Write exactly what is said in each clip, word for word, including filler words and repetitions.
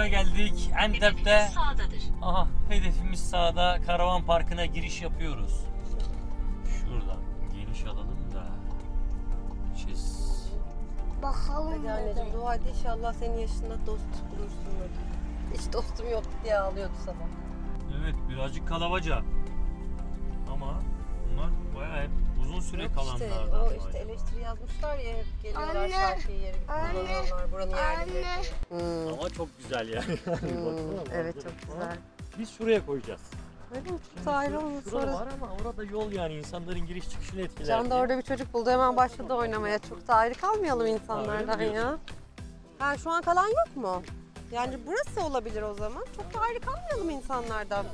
Antep'e geldik. Antep'te Hedefimiz sağdadır. aha hedefimiz sağda. Karavan parkına giriş yapıyoruz. Şuradan geniş alalım da. Çiz. Bakalım. Hadi anneciğim dua et inşallah senin yaşında dost bulursun. Hiç dostum yok diye ağlıyordu sabah. Evet birazcık kalabaca. Ama bunlar bayağı hep uzun süre Yok işte, kalanlardan. o işte eleştiri yazmışlar ya hep geliyorlar Anne, şarkıyı yeri gibi anne, kullanıyorlar buranın yerlileri. anne. Hmm. Ama çok güzel yani. Hmm, evet çok güzel. Biz şuraya koyacağız. Öyle mi? Çok da ayrı olmuş Şurada sonra. var ama orada yol yani insanların giriş çıkışını etkiler. Can da diye. orada bir çocuk buldu hemen başladı oynamaya. Çok da ayrı kalmayalım insanlardan Öyle mi ya. Ha şu an kalan yok mu? Yani burası olabilir o zaman. Çok da ayrı kalmayalım insanlardan.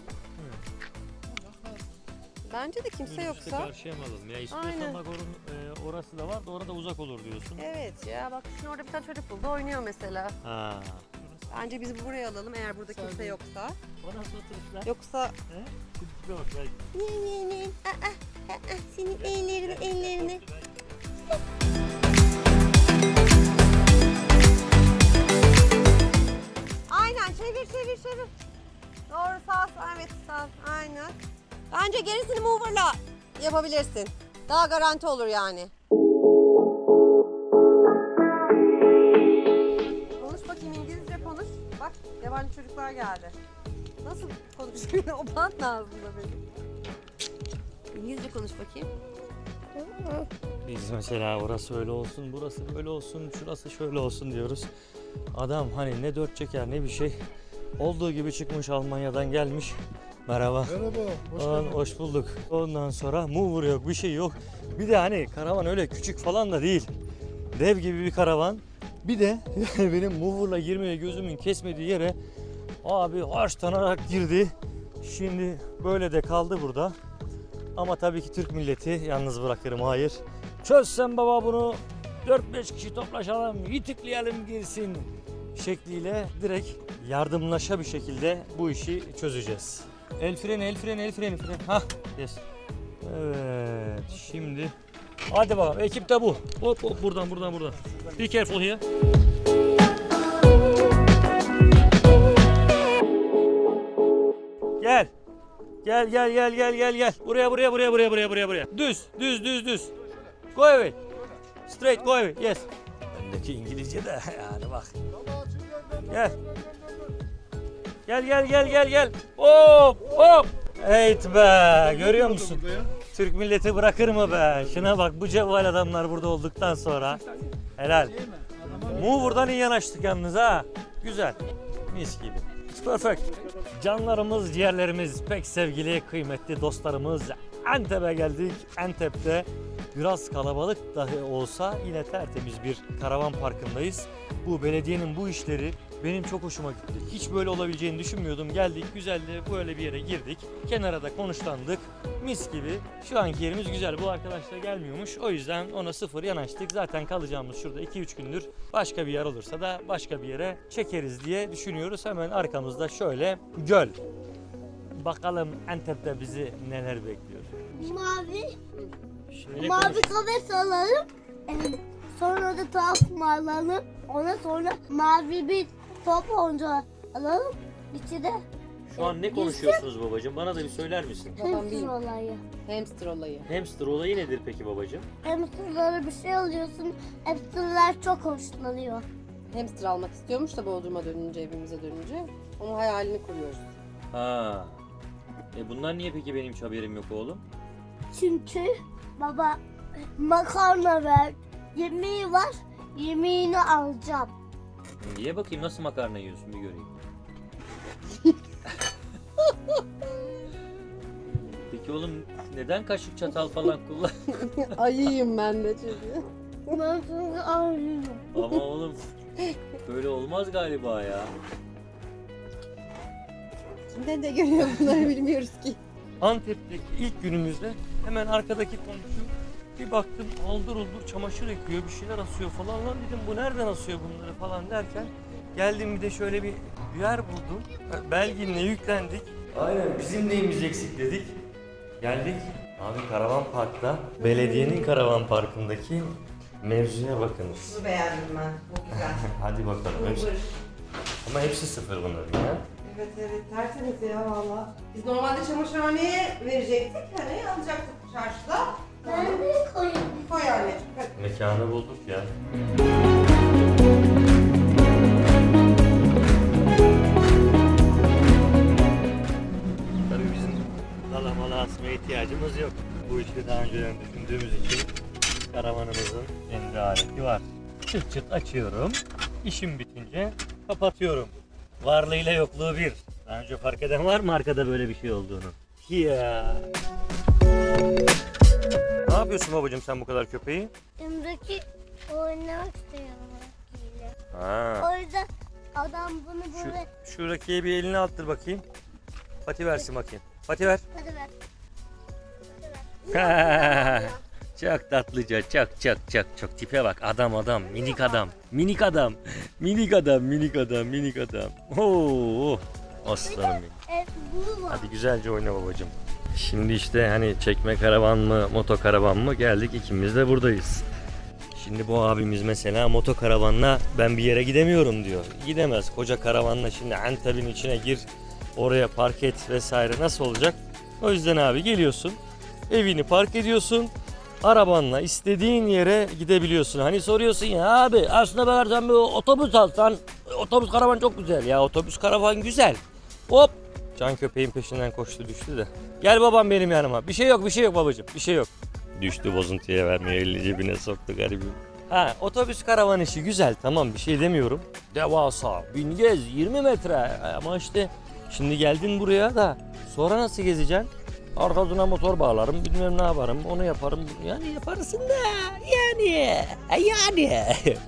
Bence de kimse Minibüste yoksa. karşıya mı alalım? Ya istiyorsan Aynen. bak orun, e, orası da var da orada uzak olur diyorsun. Evet ya bak şimdi orada bir tane çocuk buldu oynuyor mesela. Ha. Bence biz buraya alalım eğer burada kimse yoksa. O nasıl oturuşlar? Yoksa He? Şimdi tipe bak belki. ne ne ne aa, aa, aa, senin ellerini ellerini. Aynen çevir çevir çevir. Doğru sağ sağ evet sağ aynen. Bence gerisini mover'la yapabilirsin. Daha garanti olur yani. Konuş bakayım İngilizce konuş. Bak yabancı çocuklar geldi. Nasıl konuşuyor? O bant ağzında benim. İngilizce konuş bakayım. Biz mesela orası öyle olsun, burası böyle olsun, şurası şöyle olsun diyoruz. Adam hani ne dört çeker ne bir şey. Olduğu gibi çıkmış Almanya'dan gelmiş. Merhaba. Merhaba, hoş Aman, geldin. hoş bulduk. Ondan sonra mover yok, bir şey yok. Bir de hani karavan öyle küçük falan da değil. Dev gibi bir karavan. Bir de benim mover'la girmeye gözümün kesmediği yere abi harçlanarak girdi. Şimdi böyle de kaldı burada. Ama tabii ki Türk milleti yalnız bırakırım, hayır. Çözsen baba bunu dört beş kişi toplaşalım, yitikleyelim girsin şekliyle direkt yardımlaşa bir şekilde bu işi çözeceğiz. El freni, el freni, el freni, freni. Hah, yes. Evet, şimdi hadi bakalım, ekip de bu. Hop hop, buradan, buradan, buradan. Be careful here. Gel. Gel, gel, gel, gel, gel, gel. Buraya, buraya, buraya, buraya, buraya, buraya, buraya. Düz, düz, düz, düz. Go away. Straight, go away. Yes. Bendeki İngilizce de yani bak. Gel. Gel gel gel gel gel. Hop hop. Eyt be. Görüyor musun? Türk milleti bırakır mı be? Şuna bak, bu cevval adamlar burada olduktan sonra. Helal. Mover'dan iyi yanaştık yalnız ha. Güzel. Mis gibi. It's perfect. Canlarımız, ciğerlerimiz, pek sevgili, kıymetli dostlarımız. Antep'e geldik. Antep'te biraz kalabalık dahi olsa yine tertemiz bir karavan parkındayız. Bu belediyenin bu işleri benim çok hoşuma gitti. Hiç böyle olabileceğini düşünmüyordum. Geldik, güzeldi, böyle bir yere girdik. Kenara da konuşlandık. Mis gibi. Şu anki yerimiz güzel. Bu arkadaş da gelmiyormuş. O yüzden ona sıfır yanaştık. Zaten kalacağımız şurada iki üç gündür. Başka bir yer olursa da başka bir yere çekeriz diye düşünüyoruz. Hemen arkamızda şöyle göl. Bakalım Antep'te bizi neler bekliyor. Mavi, Şöyle mavi konuş- kafes alalım. Evet. Sonra da top alalım. Ondan sonra mavi bir top oyuncağı alalım. İçinde Şu an ne konuşuyorsunuz babacığım? Bana da bir söyler misin? Babam hamster bilmiyor. olayı. Hamster olayı. Hamster olayı nedir peki babacığım? Hamsterlara bir şey alıyorsun. Hamsterlar çok hoşlanıyor. Hamster almak istiyormuş da Bodrum'a dönünce, evimize dönünce. Onun hayalini kuruyoruz. Ha. E bunlar niye peki benim hiç haberim yok oğlum? Çünkü baba makarna ver. Yemeği var. Yemeğini alacağım. Niye bakayım nasıl makarna yiyorsun bir göreyim. Peki oğlum neden kaşık çatal falan kullan? Ayıyım ben de çünkü. Ben sana alıyorum. Ama oğlum böyle olmaz galiba ya. Kimden de görüyor bunları bilmiyoruz ki. Antep'teki ilk günümüzde hemen arkadaki komşu bir baktım aldır uldur çamaşır yıkıyor, bir şeyler asıyor falan, lan dedim bu nereden asıyor bunları falan derken geldim bir de şöyle bir yer buldum. Belgin'le yüklendik. Aynen, bizim neyimiz eksik dedik. Geldik. Abi karavan parkta, belediyenin karavan parkındaki mevzuya bakınız. Bunu beğendim ben. Bu güzel. Hadi bakalım. Önce, Ama hepsi sıfır bunların ya. Evet evet tertemiz ya valla. Biz normalde çamaşırhaneye verecektik. Hani alacaktık çarşıda. Ben de koyayım. Koy anneciğim. Hadi. Mekanı bulduk ya. Tabii bizim dalamalı asmaya ihtiyacımız yok. Bu işi daha önceden düşündüğümüz için karavanımızın kendi aleti var. Çıt çıt açıyorum. İşim bitince kapatıyorum. Varlığıyla yokluğu bir. Daha önce fark eden var mı arkada böyle bir şey olduğunu? Ya. Ne yapıyorsun babacığım sen bu kadar köpeği? Emreki oynamak istiyorum Rocky'yle. Ha. O yüzden adam bunu Şu, böyle... şu Rocky'ye bir elini attır bakayım. Pati versin bakayım. Pati ver. Hadi ver. Hadi ver. Çok tatlıca, çok çok çok çok tipe bak. Adam adam, minik adam, minik adam, minik adam, minik adam, minik adam. Oo, aslanım benim. Evet, bu var. Hadi güzelce oyna babacığım. Şimdi işte hani çekme karavan mı, moto karavan mı geldik ikimiz de buradayız. Şimdi bu abimiz mesela moto karavanla ben bir yere gidemiyorum diyor. Gidemez. Koca karavanla şimdi Antep'in içine gir, oraya park et vesaire nasıl olacak? O yüzden abi geliyorsun, evini park ediyorsun. Arabanla istediğin yere gidebiliyorsun. Hani soruyorsun ya abi aslında bakarsan bir otobüs alsan otobüs karavan çok güzel ya otobüs karavan güzel. Hop can köpeğin peşinden koştu düştü de. Gel babam benim yanıma. Bir şey yok bir şey yok babacığım bir şey yok. Düştü bozuntuya vermiyor elini cebine soktu garibim. Ha otobüs karavan işi güzel tamam bir şey demiyorum. Devasa bin gez yirmi metre ama işte şimdi geldin buraya da sonra nasıl gezeceksin? Arkasına motor bağlarım, bilmem ne yaparım, onu yaparım. Yani yaparsın da yani, yani.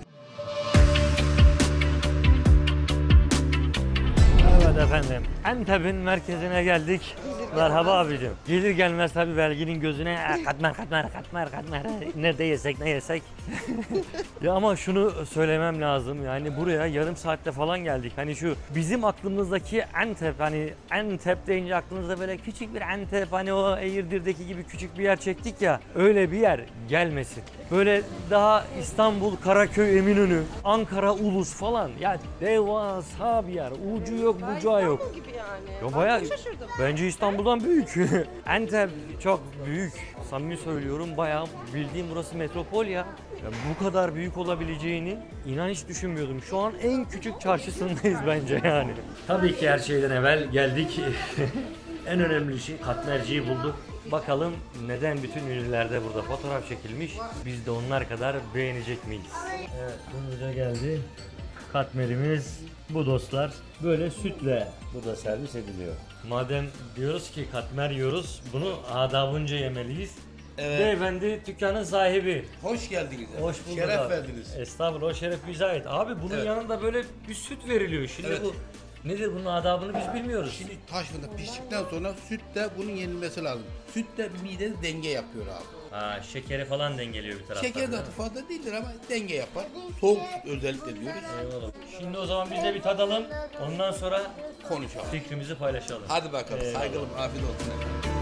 Evet efendim, Antep'in merkezine geldik. Merhaba abicim. Gelir gelmez tabii Belgin'in gözüne "Aa, katmer katmer katmer katmer nerede yesek ne yesek." Ya ama şunu söylemem lazım yani buraya yarım saatte falan geldik. Hani şu bizim aklımızdaki Antep hani Antep deyince aklımızda böyle küçük bir Antep hani o Eğirdir'deki gibi küçük bir yer çektik ya öyle bir yer gelmesin. Böyle daha İstanbul, Karaköy, Eminönü, Ankara, Ulus falan ya devasa bir yer. Ucu yok, bucağı yok. İstanbul gibi yani. Ya Ben bayağı çok şaşırdım. bence İstanbul'dan büyük. Antep çok büyük. Samimi söylüyorum bayağı bildiğim burası metropol ya. Ya bu kadar büyük olabileceğini inan hiç düşünmüyordum. Şu an en küçük çarşısındayız bence yani. Tabii ki her şeyden evvel geldik. En önemli şey katmerciyi bulduk. Bakalım neden bütün ünlülerde burada fotoğraf çekilmiş. Biz de onlar kadar beğenecek miyiz? Evet, hızlıca geldi. Katmerimiz bu dostlar. Böyle sütle burada servis ediliyor. Madem diyoruz ki katmer yiyoruz, bunu adabınca yemeliyiz. Evet. Beyefendi dükkanın sahibi. Hoş geldiniz. Hoş bulduk Şeref abi. verdiniz. Estağfurullah o şeref bize ait. Abi bunun Evet. yanında böyle bir süt veriliyor. Şimdi Evet. bu nedir bunun adabını biz bilmiyoruz. Şimdi taş fırında piştikten sonra süt de bunun yenilmesi lazım. Süt de midede denge yapıyor abi. Ha, şekeri falan dengeliyor bir taraftan. Şeker de değil mi? fazla değildir ama denge yapar. Soğuk süt özellikle diyoruz. Eyvallah. Şimdi o zaman biz de bir tadalım. Ondan sonra Konuşalım. fikrimizi paylaşalım. Hadi bakalım. Eyvallah. Saygılım. Afiyet olsun.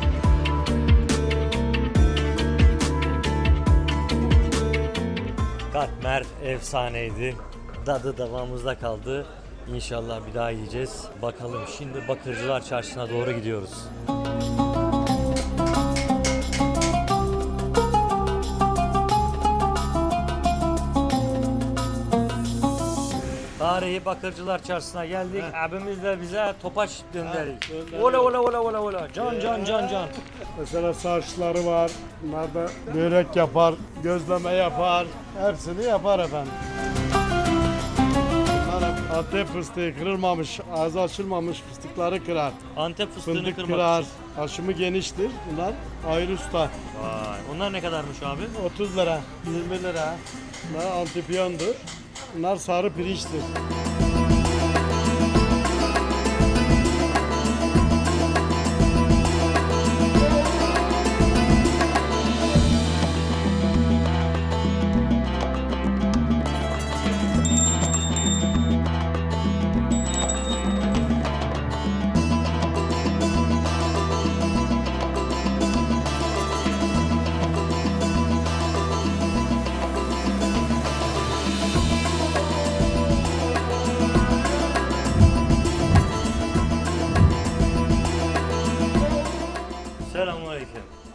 Katmer efsaneydi. Dadı davamızda kaldı. İnşallah bir daha yiyeceğiz. Bakalım şimdi Bakırcılar Çarşısı'na doğru gidiyoruz. Tarihi Bakırcılar Çarşısı'na geldik. Abimiz de bize topaç gönderdik. Ola ola ola ola ola. Can can can can. Mesela saçları var, bunlar da börek yapar, gözleme yapar, hepsini yapar efendim. Bunlar hep Antep fıstığı kırılmamış, ağzı açılmamış fıstıkları kırar. Antep fıstığını Fındık kırmak kırar, için. aşımı geniştir. Bunlar ayrı usta. Vay. Onlar ne kadarmış abi? otuz lira, yirmi lira. Bunlar antipiyondur. Bunlar sarı pirinçtir.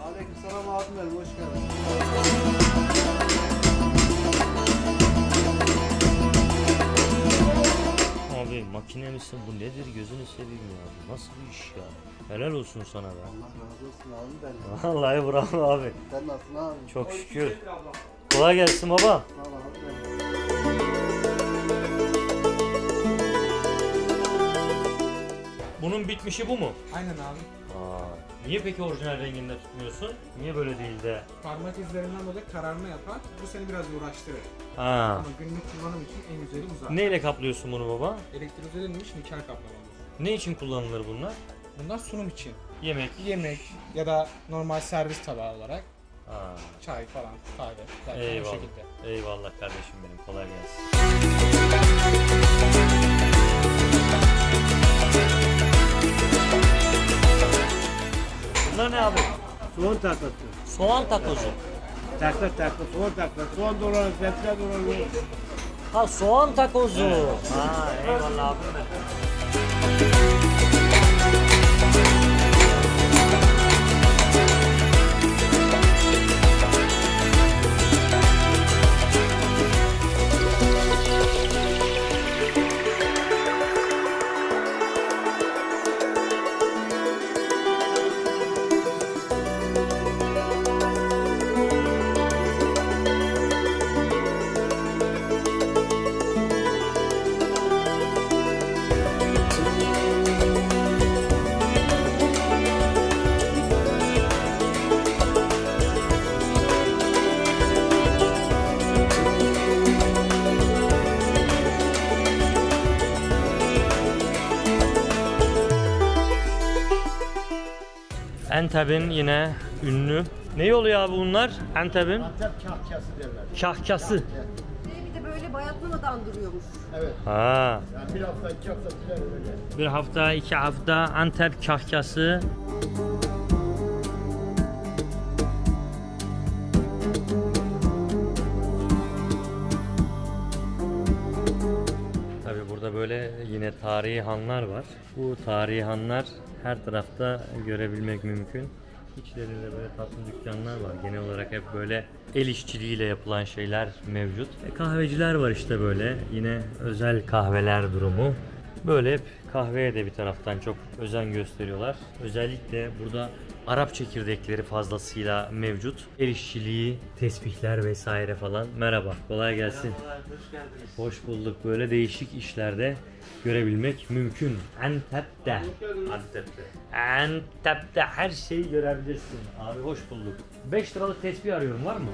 Aleykümselam abim benim, hoş geldin. Abi makine misin bu nedir gözünü seveyim ya. Nasıl bir iş ya. Helal olsun sana be. Allah razı olsun abim benim. Vallahi bravo abi. Sen nasılsın abi? Çok şükür. Kolay gelsin baba. Sağ ol abi benim. Bunun bitmişi bu mu? Aynen abi. Aa, niye peki orijinal renginde tutmuyorsun? Niye böyle değil de? Parmak izlerinden dolayı kararma yapar. Bu seni biraz uğraştırır. Ha. Ama günlük kullanım için en güzeli bu zaten. Neyle kaplıyorsun bunu baba? Elektrize edilmiş nikel kaplamalı. Ne için kullanılır bunlar? Bunlar sunum için. Yemek. Yemek ya da normal servis tabağı olarak Ha. çay falan, kahve. Zaten o Eyvallah. şekilde. Eyvallah kardeşim benim. Kolay gelsin. Bunlar ne abi? Soğan taklası. Soğan takozu. Takla takla, soğan takla. Soğan dolanır, sebze dolanır. Ha soğan takozu. Ha eyvallah abim benim. Antep'in yine ünlü. Ne oluyor abi bunlar? Antep'in Antep kahkası derler. kahkası. Bir de böyle bayatlamadan duruyormuş. Evet. Ha. Yani bir hafta, iki hafta güzel öyle. Bir hafta, iki hafta Antep kahkası. Tabii burada böyle yine tarihi hanlar var. Bu tarihi hanlar her tarafta görebilmek mümkün. İçlerinde böyle tatlı dükkanlar var. Genel olarak hep böyle el işçiliğiyle yapılan şeyler mevcut. E, kahveciler var işte böyle. Yine özel kahveler durumu. Böyle hep kahveye de bir taraftan çok özen gösteriyorlar. Özellikle burada Arap çekirdekleri fazlasıyla mevcut. El işçiliği, tesbihler vesaire falan. Merhaba, kolay gelsin. Hoş geldiniz. Hoş bulduk. Böyle değişik işlerde görebilmek mümkün. Antep'te. Antep'te. Antep'te her şeyi görebilirsin. Abi hoş bulduk. beş liralık tesbih arıyorum, var mı?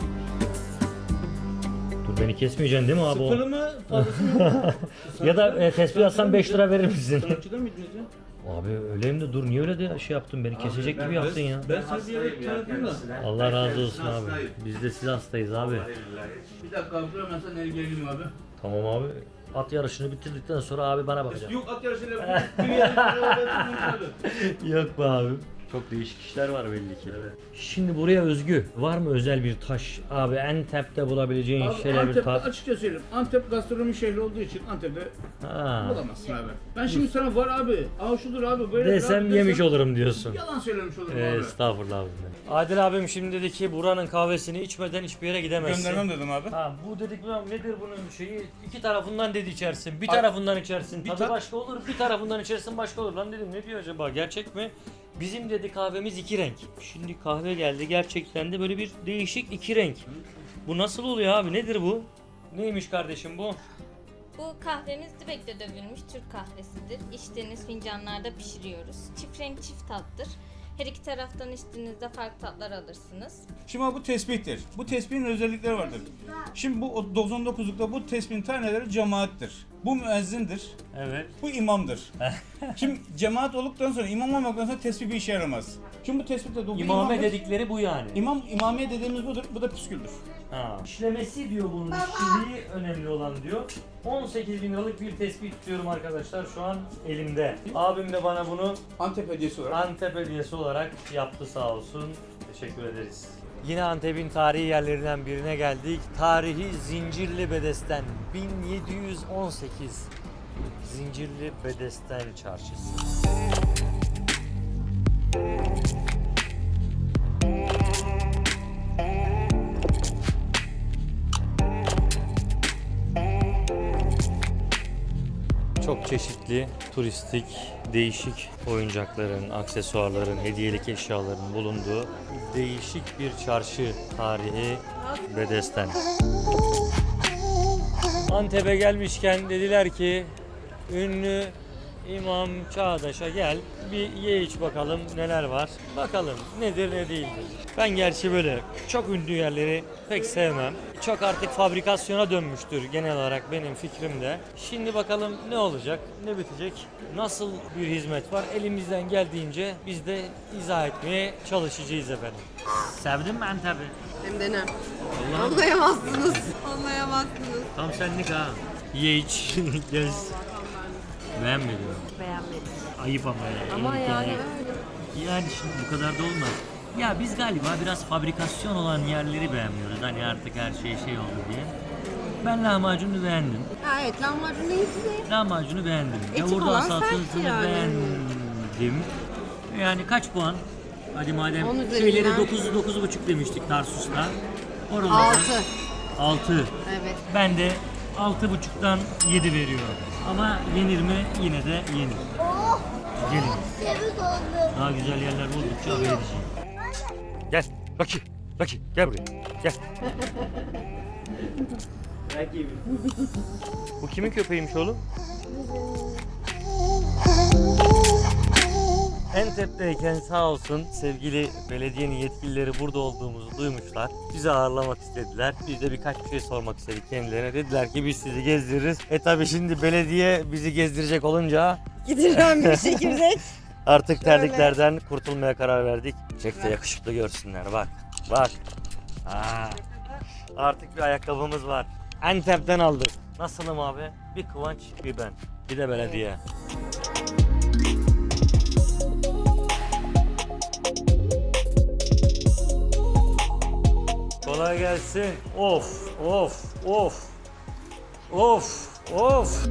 Dur beni kesmeyeceksin değil mi abi? o? Sıfırı mı? Fazlası mı? Ya da e, tesbih alsam beş lira verir misin? Sanatçıda mıydınız ya? Abi öyleyim de dur, niye öyle de şey yaptın, beni kesecek gibi yaptın ya. Ben sizi bir yere tanıdım da. Allah razı olsun abi. Biz de size hastayız abi. Bir dakika abi dur, ben sana el geleyim abi. Tamam abi. At yarışını bitirdikten sonra abi bana bakacak. Yok at yarışıyla bir yere abi. Yok be abi. Çok değişik işler var belli ki. Şimdi buraya özgü var mı özel bir taş? Abi Antep'te bulabileceğin Abi şeyler bir Antep'te taş. açıkça söyleyeyim. Antep gastronomi şehri olduğu için Antep'te Ha. bulamazsın abi. Ben şimdi sana var abi, aa şudur abi böyle Desem abi, yemiş olurum diyorsun. Yalan söylemiş olurum Ee, abi. estağfurullah abim benim. Adil abim şimdi dedi ki buranın kahvesini içmeden hiçbir yere gidemezsin. Göndermem dedim abi. Ha bu dedik lan nedir bunun şeyi? İki tarafından dedi içersin. Bir Abi, tarafından içersin. bir Tadı ta- başka olur. Bir tarafından içersin başka olur. Lan dedim ne diyor acaba? Gerçek mi? Bizim dedi kahvemiz iki renk. Şimdi kahve geldi. Gerçekten de böyle bir değişik iki renk. Bu nasıl oluyor abi? Nedir bu? Neymiş kardeşim bu? Bu kahvemiz Dibek'te dövülmüş Türk kahvesidir. İçtiğiniz fincanlarda pişiriyoruz. Çift renk çift tattır. Her iki taraftan içtiğinizde farklı tatlar alırsınız. Şimdi abi bu tespihtir. Bu tespihin özellikleri vardır. Şimdi bu doksan dokuzlukta bu tespihin taneleri cemaattir. Bu müezzindir. Evet. Bu imamdır. Şimdi cemaat olduktan sonra imam olmaktan sonra tesbih bir işe yaramaz. Şimdi bu tesbihte bu İmame imamdır. dedikleri bu yani. İmam, imamiye dediğimiz budur. Bu da püsküldür. Ha. İşlemesi diyor bunun, işçiliği önemli olan diyor. on sekiz bin liralık bir tespih tutuyorum arkadaşlar şu an elimde. Abim de bana bunu Antep hediyesi olarak. Antep hediyesi olarak yaptı sağ olsun. Teşekkür ederiz. Yine Antep'in tarihi yerlerinden birine geldik. Tarihi Zincirli Bedesten bin yedi yüz on sekiz. Zincirli Bedesten Çarşısı. çeşitli turistik, değişik oyuncakların, aksesuarların, hediyelik eşyaların bulunduğu değişik bir çarşı tarihi Bedesten. Antep'e gelmişken dediler ki ünlü İmam Çağdaş'a gel bir ye iç bakalım neler var. Bakalım nedir ne değildir. Ben gerçi böyle çok ünlü yerleri pek sevmem. Çok artık fabrikasyona dönmüştür genel olarak benim fikrimde. Şimdi bakalım ne olacak, ne bitecek, nasıl bir hizmet var. Elimizden geldiğince biz de izah etmeye çalışacağız efendim. Sevdin mi Antep'i? Hem de ne? Vallahi Anlayamazsınız. Anlayamazsınız. tam senlik ha. Ye iç, gez. Beğenmedim. Beğenmedim. Ayıp ama ya. Ama İyilik yani yani. öyle. Yani şimdi bu kadar da olmaz. Ya biz galiba biraz fabrikasyon olan yerleri beğenmiyoruz. Hani artık her şey şey oldu diye. Ben lahmacunu beğendim. Ha, evet lahmacun neydi de? Lahmacunu beğendim. Eti Yavurda falan sertti salatasını yani. beğendim. Yani kaç puan? Hadi madem On üzerinden- şeyleri dokuz dokuz buçuk demiştik Tarsus'ta. Oralarda Altı. altı. Evet. Ben de altı buçuktan yedi veriyorum. Ama yenir mi? Yine de yenir. Oh! Gelin. Temiz oldu. Daha güzel yerler buldukça haber edeceğim. Gel. Lucky. Lucky. Gel buraya. Gel. Bu kimin köpeğiymiş oğlum? Antep'teyken sağ olsun sevgili belediyenin yetkilileri burada olduğumuzu duymuşlar. Bizi ağırlamak istediler. Biz de birkaç bir şey sormak istedik kendilerine. Dediler ki biz sizi gezdiririz. E tabi şimdi belediye bizi gezdirecek olunca Gidiren bir çekirdek. artık terliklerden kurtulmaya karar verdik. Çek de yakışıklı görsünler bak. Bak. Aa, artık bir ayakkabımız var. Antep'ten aldık. Nasılım abi? Bir Kıvanç, bir ben. Bir de belediye. Kolay gelsin. Of, of, of. Of, of.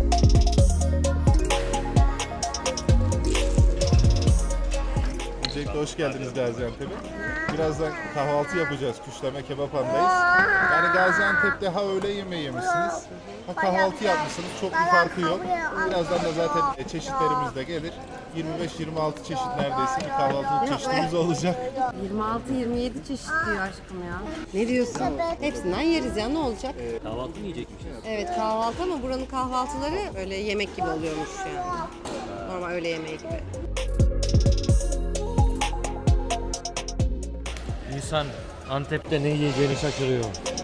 Öncelikle hoş geldiniz Gaziantep'e. Birazdan kahvaltı yapacağız. Küşleme Kebaphan'dayız. Yani Gaziantep'te ha öğle yemeği yemişsiniz, ha kahvaltı yapmışsınız. Çok bir farkı yok. Birazdan da zaten çeşitlerimiz de gelir. yirmi beş yirmi altı çeşit neredeyse bir kahvaltılık çeşitimiz olacak. yirmi altı yirmi yedi çeşit diyor aşkım ya. Ne diyorsun? Hepsinden yeriz ya, ne olacak? Kahvaltı mı yiyecekmişiz? Evet kahvaltı ama buranın kahvaltıları öyle yemek gibi oluyormuş yani. Normal öğle yemeği gibi. İnsan Antep'te ne yiyeceğini şaşırıyor.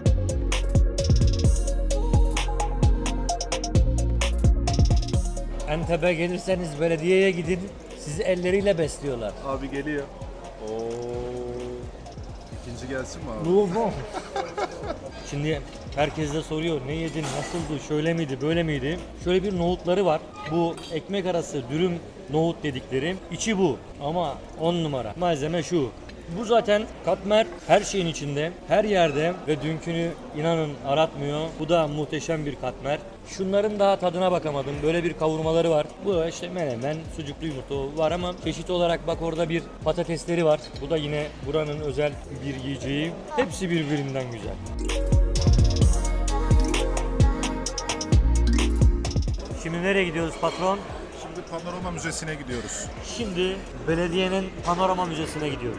Antep'e gelirseniz belediyeye gidin. Sizi elleriyle besliyorlar. Abi geliyor. Oo. İkinci gelsin mi abi? Bu bu. Şimdi herkes de soruyor ne yedin, nasıldı, şöyle miydi, böyle miydi? Şöyle bir nohutları var. Bu ekmek arası dürüm nohut dedikleri. İçi bu ama on numara. Malzeme şu. Bu zaten katmer her şeyin içinde, her yerde ve dünkünü inanın aratmıyor. Bu da muhteşem bir katmer. Şunların daha tadına bakamadım. Böyle bir kavurmaları var. Bu da işte menemen, sucuklu yumurta var ama çeşit olarak bak orada bir patatesleri var. Bu da yine buranın özel bir yiyeceği. Hepsi birbirinden güzel. Şimdi nereye gidiyoruz patron? Şimdi Panorama Müzesi'ne gidiyoruz. Şimdi belediyenin Panorama Müzesi'ne gidiyoruz.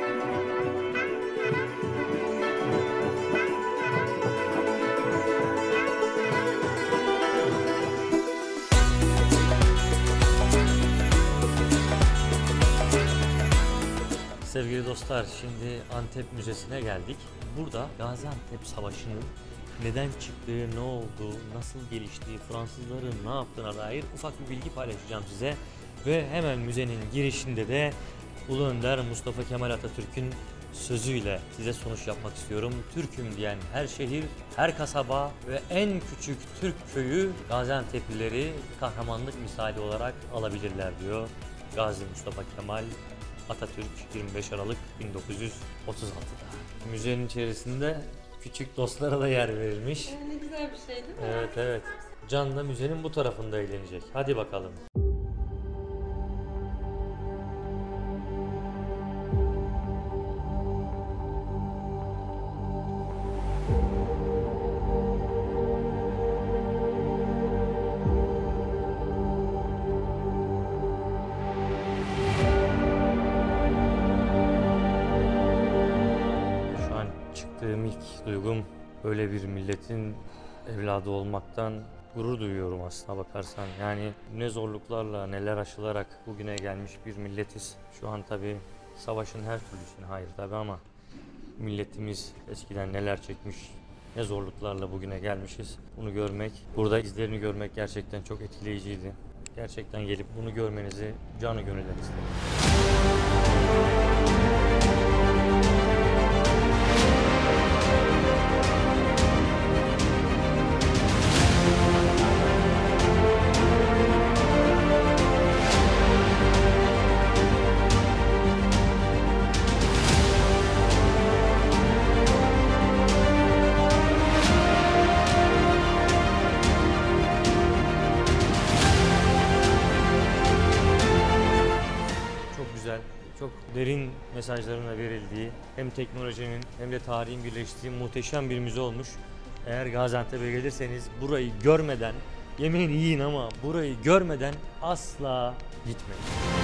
Sevgili dostlar, şimdi Antep Müzesi'ne geldik. Burada Gaziantep Savaşı'nın neden çıktığı, ne oldu, nasıl geliştiği, Fransızların ne yaptığına dair ufak bir bilgi paylaşacağım size. Ve hemen müzenin girişinde de Ulu Önder Mustafa Kemal Atatürk'ün sözüyle size sonuç yapmak istiyorum. Türk'üm diyen her şehir, her kasaba ve en küçük Türk köyü Gaziantep'lileri kahramanlık misali olarak alabilirler diyor Gazi Mustafa Kemal Atatürk yirmi beş Aralık bin dokuz yüz otuz altıda. Müzenin içerisinde küçük dostlara da yer verilmiş. Ne güzel bir şey değil mi? Evet evet. Can da müzenin bu tarafında eğlenecek. Hadi bakalım. baktığım ilk duygum böyle bir milletin evladı olmaktan gurur duyuyorum aslına bakarsan. Yani ne zorluklarla, neler aşılarak bugüne gelmiş bir milletiz. Şu an tabii savaşın her türlüsüne hayır tabii ama milletimiz eskiden neler çekmiş, ne zorluklarla bugüne gelmişiz. Bunu görmek, burada izlerini görmek gerçekten çok etkileyiciydi. Gerçekten gelip bunu görmenizi canı gönülden isterim. Çok derin mesajların da verildiği, hem teknolojinin hem de tarihin birleştiği muhteşem bir müze olmuş. Eğer Gaziantep'e gelirseniz burayı görmeden, yemeğini yiyin ama burayı görmeden asla gitmeyin.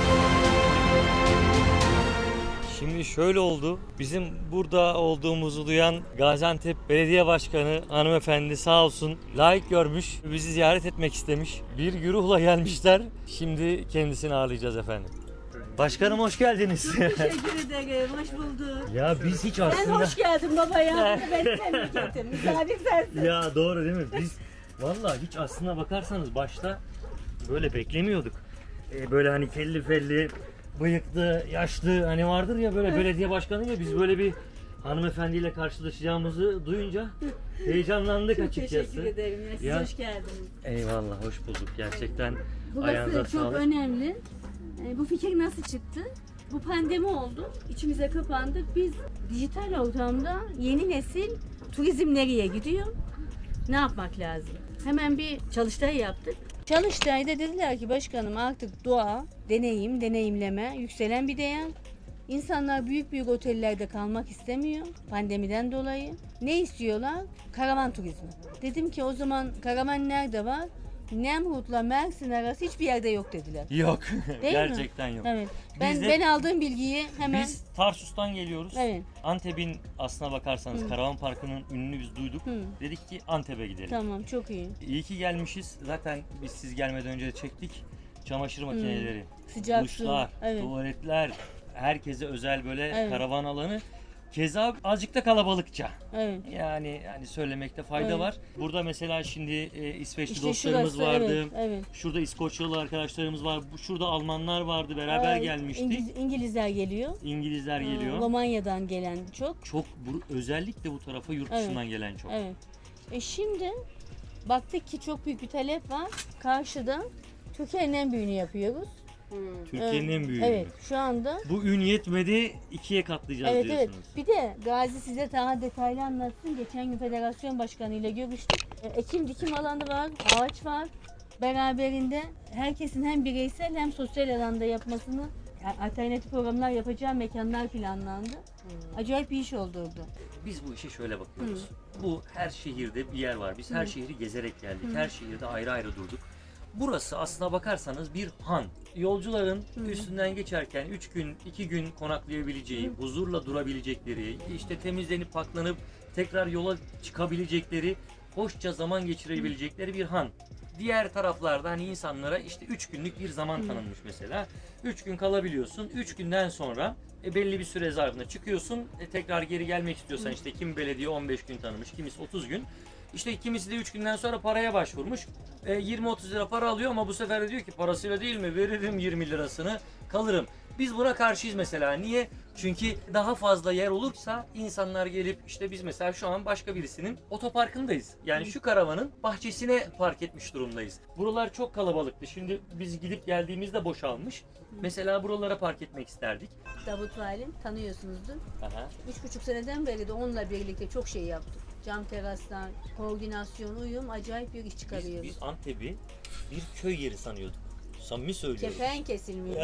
Şimdi şöyle oldu, bizim burada olduğumuzu duyan Gaziantep Belediye Başkanı hanımefendi sağ olsun layık görmüş, bizi ziyaret etmek istemiş. Bir güruhla gelmişler, şimdi kendisini ağırlayacağız efendim. Başkanım hoş geldiniz. Teşekkür ederim, hoş bulduk. Ya biz hiç aslında... Sen hoş geldin baba ya. Ben memleketim, misafir sensin. Ya doğru değil mi? Biz vallahi hiç aslına bakarsanız başta böyle beklemiyorduk. Ee, böyle hani kelli felli, bıyıklı, yaşlı hani vardır ya böyle belediye başkanıyla biz böyle bir hanımefendiyle karşılaşacağımızı duyunca heyecanlandık çok açıkçası. Teşekkür ederim ya, siz ya, hoş geldiniz. Eyvallah, hoş bulduk gerçekten. Ayağınıza Burası çok sağlık. önemli. Bu fikir nasıl çıktı? Bu pandemi oldu. İçimize kapandık. Biz dijital ortamda yeni nesil turizm nereye gidiyor? Ne yapmak lazım? Hemen bir çalıştay yaptık. Çalıştayda dediler ki başkanım artık doğa, deneyim, deneyimleme yükselen bir değer. İnsanlar büyük büyük otellerde kalmak istemiyor pandemiden dolayı. Ne istiyorlar? Karavan turizmi. Dedim ki o zaman karavan nerede var? Nemrut'la Mersin arası hiçbir yerde yok dediler. Yok. Değil Gerçekten mi? yok. Evet. Ben Biz de- ben aldığım bilgiyi hemen Biz Tarsus'tan geliyoruz. Evet. Antep'in aslına bakarsanız Hı. Karavan Parkı'nın ününü biz duyduk. Hı. Dedik ki Antep'e gidelim. Tamam, çok iyi. İyi ki gelmişiz. Zaten biz siz gelmeden önce de çektik. Çamaşır makineleri, Sıcak su, duşlar, evet. tuvaletler, herkese özel böyle Evet. karavan alanı. Keza azıcık da kalabalıkça. Evet. Yani yani söylemekte fayda Evet. var. Burada mesela şimdi e, İsveçli İşte dostlarımız şurası, vardı. evet, evet. Şurada İskoçyalı arkadaşlarımız var. Bu şurada Almanlar vardı. Beraber Ee, gelmiştik. İngiliz- İngilizler geliyor. İngilizler Ee, geliyor. Romanya'dan gelen çok. Çok bu, özellikle bu tarafa yurt Evet. dışından gelen çok. Evet. E şimdi baktık ki çok büyük bir talep var. Karşıda Türkiye'nin en büyüğünü yapıyoruz. Türkiye'nin Ee, en büyüğü. Evet, şu anda. Bu ün yetmedi, ikiye katlayacağız Evet evet. diyorsunuz. Bir de Gazi size daha detaylı anlatsın. Geçen gün federasyon başkanı ile görüştük. E, Ekim dikim alanı var, ağaç var. Beraberinde herkesin hem bireysel hem sosyal alanda yapmasını, yani alternatif programlar yapacağı mekanlar planlandı. Acayip bir iş oldu orada. Biz bu işe şöyle bakıyoruz. Bu her şehirde bir yer var. Biz her Hı. şehri gezerek geldik. Hı. Her şehirde ayrı ayrı durduk. Burası aslına bakarsanız bir han. Yolcuların Hı. üstünden geçerken üç gün, iki gün konaklayabileceği, Hı. huzurla durabilecekleri, işte temizlenip paklanıp tekrar yola çıkabilecekleri, hoşça zaman geçirebilecekleri bir han. Diğer taraflarda hani insanlara işte üç günlük bir zaman Hı. tanınmış mesela. üç gün kalabiliyorsun. üç günden sonra e, belli bir süre zarfında çıkıyorsun. E, tekrar geri gelmek istiyorsan Hı. işte kim belediye on beş gün tanımış, kimisi otuz gün. İşte kimisi de üç günden sonra paraya başvurmuş. E, yirmi otuz lira para alıyor ama bu sefer de diyor ki parasıyla değil mi veririm yirmi lirasını kalırım. Biz buna karşıyız mesela. Niye? Çünkü daha fazla yer olursa insanlar gelip işte biz mesela şu an başka birisinin otoparkındayız. Yani şu karavanın bahçesine park etmiş durumdayız. Buralar çok kalabalıktı. Şimdi biz gidip geldiğimizde boşalmış. Mesela buralara park etmek isterdik. Davut Valim tanıyorsunuzdur. Aha. Üç buçuk seneden beri de onunla birlikte çok şey yaptık. Cam teraslar, koordinasyon, uyum, acayip bir iş Biz, çıkarıyoruz. biz Antep'i bir köy yeri sanıyorduk. Samimi söylüyorum. Kefen kesilmiyor.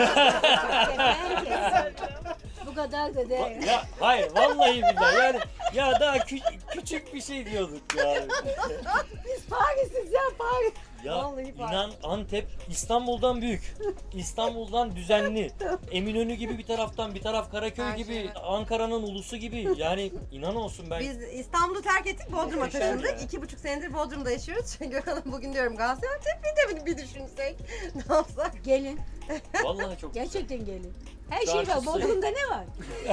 Kefen kesilmiyor. Bu kadar da değil. Ya hayır vallahi billahi yani ya daha kü- küçük bir şey diyorduk yani. Biz Paris'iz ya Paris. Ya Vallahi bak. inan Antep İstanbul'dan büyük. İstanbul'dan düzenli. Eminönü gibi bir taraftan, bir taraf Karaköy Her gibi, şey var. Ankara'nın ulusu gibi. Yani inan olsun ben. Biz İstanbul'u terk ettik, Bodrum'a Muhteşem taşındık. ya. İki buçuk senedir Bodrum'da yaşıyoruz. Gökhan'ım bugün diyorum Gaziantep'te de bir düşünsek. Ne yapsak? Gelin. Vallahi çok güzel. Gerçekten gelin. Her şey var. Çarşısı. Bodrum'da ne var?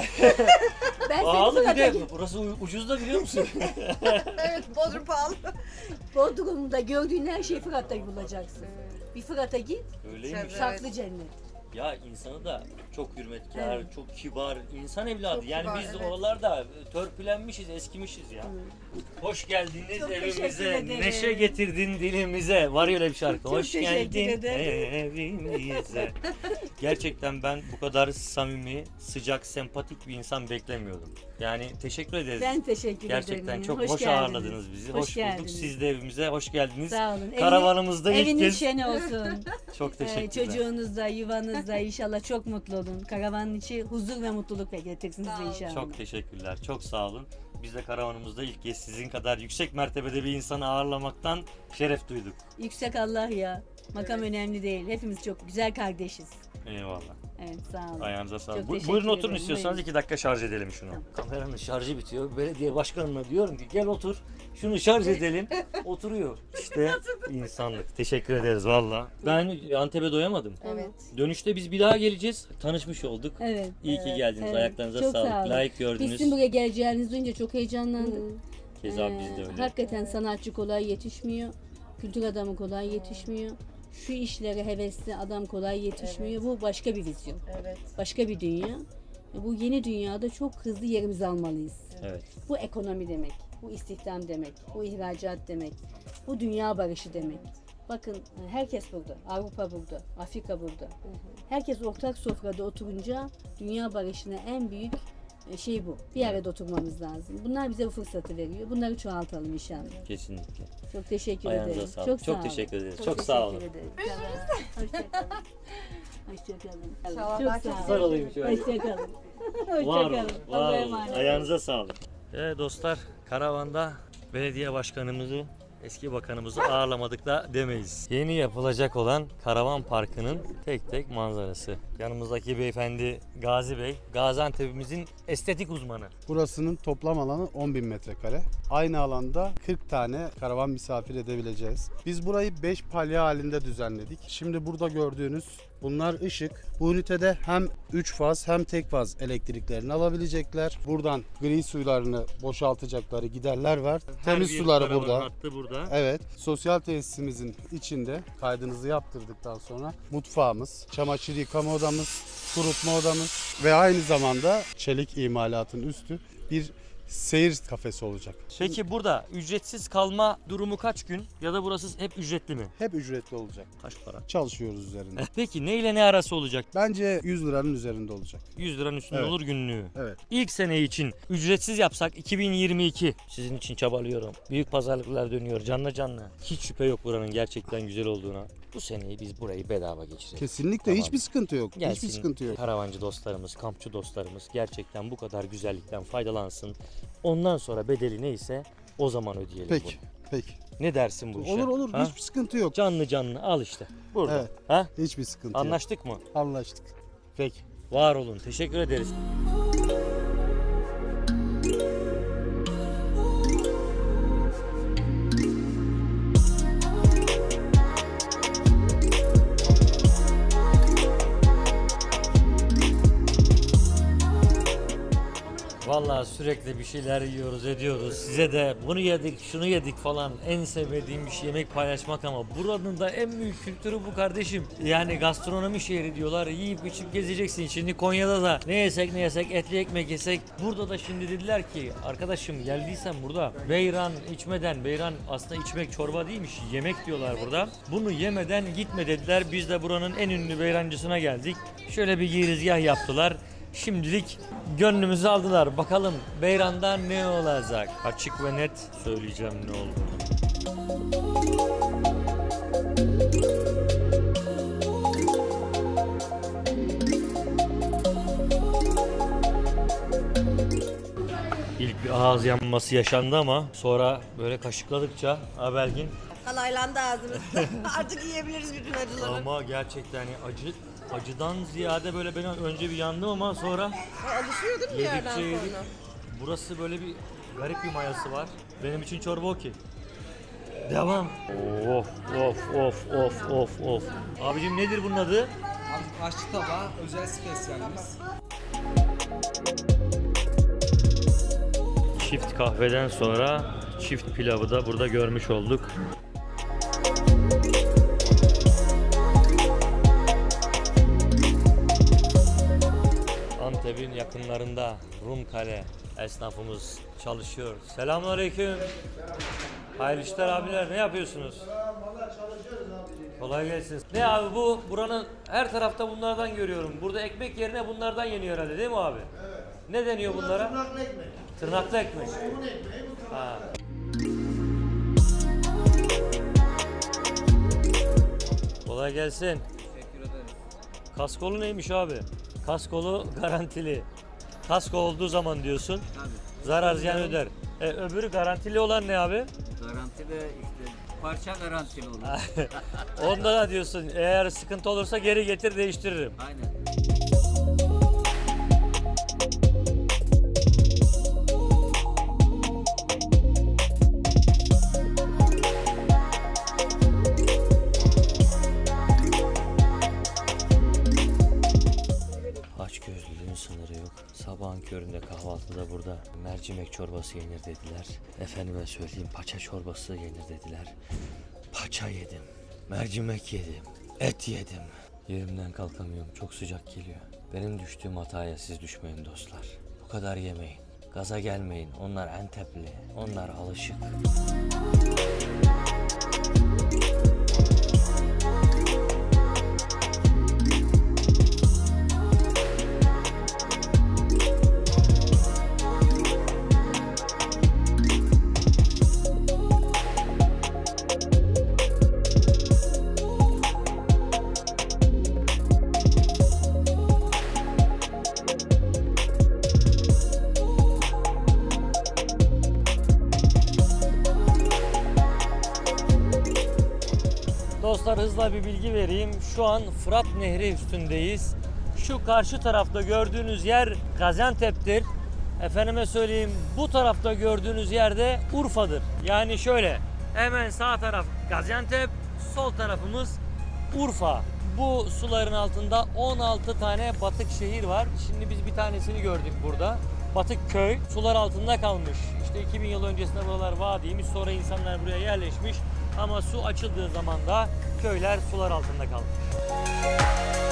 ben Pahalı seni bir de Fırat'a burası u- ucuz da biliyor musun? Evet, Bodrum pahalı. Bodrum'da gördüğün her şeyi Fırat'ta bulacaksın. Bir Fırat'a git. Öyleymiş. Evet. Saklı cennet. Ya insanı da çok hürmetkar, çok kibar, insan evladı. Çok yani kibar, biz evet. oralarda törpülenmişiz, eskimişiz ya. Hoş geldiniz Çok teşekkür evimize, ederim. neşe getirdin dilimize. Var ya öyle bir şarkı. Çok Hoş teşekkür geldin ederim. evimize. Gerçekten ben bu kadar samimi, sıcak, sempatik bir insan beklemiyordum. Yani teşekkür ederiz. Ben teşekkür Gerçekten ederim. çok Hoş hoş, geldiniz. ağırladınız bizi. Hoş Hoş, bulduk. geldiniz. Siz de evimize hoş geldiniz. Sağ olun. Karavanımızda ilk Eviniz kez. şen olsun. Çok Ee, teşekkürler. çocuğunuzla, yuvanızla inşallah çok mutlu olun. Karavanın içi huzur ve mutluluk getirsin Sağ size olun. inşallah. Çok teşekkürler. Çok sağ olun. Biz de karavanımızda ilk kez sizin kadar yüksek mertebede bir insanı ağırlamaktan şeref duyduk. Yüksek Allah ya. Makam Evet. önemli değil. Hepimiz çok güzel kardeşiz. Eyvallah. Evet sağ olun. Ayağınıza sağlık. Çok Bu- teşekkür Buyurun oturun ederim. istiyorsanız Buyurun. iki dakika şarj edelim şunu. Kameranın şarjı bitiyor. Belediye başkanına diyorum ki gel otur. Şunu şarj edelim. Oturuyor. İşte insanlık. Teşekkür ederiz valla. Ben Antep'e doyamadım. Evet. Dönüşte biz bir daha geleceğiz. Tanışmış olduk. Evet. İyi ki geldiniz. Evet. Ayaklarınıza Çok sağlık. sağ olun. Layık Biz gördünüz. sizin buraya geleceğinizi duyunca çok heyecanlandık. Keza Ee, biz de öyle. Hakikaten sanatçı kolay yetişmiyor. Kültür adamı kolay yetişmiyor. Şu işlere hevesli adam kolay yetişmiyor. Bu başka bir vizyon. Evet. Başka bir dünya. Bu yeni dünyada çok hızlı yerimizi almalıyız. Evet. Bu ekonomi demek. Bu istihdam demek. Bu ihracat demek. Bu dünya barışı demek. Bakın herkes burada. Avrupa burada. Afrika burada. Herkes ortak sofrada oturunca dünya barışına en büyük şey bu. Bir arada oturmamız lazım. Bunlar bize bu fırsatı veriyor. Bunları çoğaltalım inşallah. Kesinlikle. Çok teşekkür Ayağınıza ederim. sağlık. Çok, Çok sağ olun. teşekkür ederiz. Çok sağ olun. teşekkür ederim. Hoşçakalın. Hoşçakalın. İnşallah Çok daha sağ çok olun. Sarılayım şöyle. Hoşçakalın. Var olun. Hoşçakalın. Var Allah'a olun. emanet. Ayağınıza sağlık. Evet dostlar, karavanda belediye başkanımızı, eski bakanımızı ağırlamadık da demeyiz. Yeni yapılacak olan karavan parkının tek tek manzarası. Yanımızdaki beyefendi Gazi Bey, Gaziantep'imizin estetik uzmanı. Burasının toplam alanı on bin metrekare. Aynı alanda kırk tane karavan misafir edebileceğiz. Biz burayı beş palya halinde düzenledik. Şimdi burada gördüğünüz bunlar ışık. Bu ünitede hem üç faz hem tek faz elektriklerini alabilecekler. Buradan gri suylarını boşaltacakları giderler var. Temiz bir suları karavan burada. hattı burada. Evet, sosyal tesisimizin içinde kaydınızı yaptırdıktan sonra mutfağımız, çamaşır yıkama odamız, kurutma odamız ve aynı zamanda çelik imalatın üstü bir seyir kafesi olacak. Peki burada ücretsiz kalma durumu kaç gün ya da burası hep ücretli mi? Hep ücretli olacak. Kaç para? Çalışıyoruz üzerinde. Peki ne ile ne arası olacak? Bence yüz liranın üzerinde olacak. yüz liranın üstünde Evet. olur günlüğü. Evet. İlk sene için ücretsiz yapsak iki bin yirmi iki. Sizin için çabalıyorum. Büyük pazarlıklar dönüyor canlı canlı. Hiç şüphe yok buranın gerçekten güzel olduğuna. Bu seneyi biz burayı bedava geçirelim. Kesinlikle Tamam. hiçbir sıkıntı yok. Gelsin Hiçbir sıkıntı yok. karavancı dostlarımız, kampçı dostlarımız gerçekten bu kadar güzellikten faydalansın. Ondan sonra bedeli neyse o zaman ödeyelim Peki. bunu. Peki. Ne dersin bu işe? Olur olur. Ha? Hiçbir sıkıntı yok. Canlı canlı al işte. Burada. Evet. Ha? Hiçbir sıkıntı yok. Anlaştık mı? Anlaştık. Peki. Var olun. Teşekkür ederiz. Vallahi sürekli bir şeyler yiyoruz, ediyoruz. Size de bunu yedik, şunu yedik falan. En sevmediğim bir şey yemek paylaşmak ama buranın da en büyük kültürü bu kardeşim. Yani gastronomi şehri diyorlar. Yiyip içip gezeceksin. Şimdi Konya'da da ne yesek ne yesek etli ekmek yesek. Burada da şimdi dediler ki arkadaşım geldiysen burada beyran içmeden, beyran aslında içmek çorba değilmiş, yemek diyorlar burada. Bunu yemeden gitme dediler. Biz de buranın en ünlü beyrancısına geldik. Şöyle bir girizgah yaptılar. Şimdilik gönlümüzü aldılar. Bakalım beyrandan ne olacak? Açık ve net söyleyeceğim ne olduğunu. İlk bir ağız yanması yaşandı ama sonra böyle kaşıkladıkça ha Belgin Kalaylandı ağzımız. Artık yiyebiliriz bütün acıları. Ama gerçekten yani acı acıdan ziyade böyle ben önce bir yandım ama sonra Alışıyor değil mi bir yerden yedikçe sonra? yedik. Burası böyle bir garip bir mayası var. Benim için çorba okey. Devam. Of of of of of of. Abicim nedir bunun adı? Abi aşçı tabağı özel spesiyalimiz. Çift kahveden sonra çift pilavı da burada görmüş olduk. Antep'in yakınlarında Rumkale esnafımız çalışıyor. Selamünaleyküm. Hayırlı işler abiler. Ne yapıyorsunuz? Kolay gelsin. Ne abi bu? Buranın her tarafta bunlardan görüyorum. Burada ekmek yerine bunlardan yeniyor herhalde değil mi abi? Evet. Ne deniyor bunlara? Tırnaklı ekmek. Tırnaklı ekmek. Somun ekmeği bu. Ha. Kolay gelsin. Teşekkür ederim. Kaskolu neymiş abi? Kaskolu garantili. Kasko olduğu zaman diyorsun. Tabii. Zarar ziyan öder. E, öbürü garantili olan ne abi? Garantili işte parça garantili olur. Onda da diyorsun eğer sıkıntı olursa geri getir değiştiririm. Aynen. Açgözlülüğün sınırı yok. Sabahın köründe kahvaltıda burada mercimek çorbası yenir dediler. Efendime söyleyeyim paça çorbası yenir dediler. Paça yedim, mercimek yedim, et yedim. Yerimden kalkamıyorum, çok sıcak geliyor. Benim düştüğüm hataya siz düşmeyin dostlar. Bu kadar yemeyin, gaza gelmeyin. Onlar Antepli, onlar alışık. Dostlar hızla bir bilgi vereyim. Şu an Fırat Nehri üstündeyiz. Şu karşı tarafta gördüğünüz yer Gaziantep'tir. Efendime söyleyeyim bu tarafta gördüğünüz yerde Urfa'dır. Yani şöyle hemen sağ taraf Gaziantep, sol tarafımız Urfa. Bu suların altında on altı tane batık şehir var. Şimdi biz bir tanesini gördük burada. Batık köy sular altında kalmış. İşte iki bin yıl öncesinde buralar vadiymiş. Sonra insanlar buraya yerleşmiş. Ama su açıldığı zaman da köyler sular altında kalmış.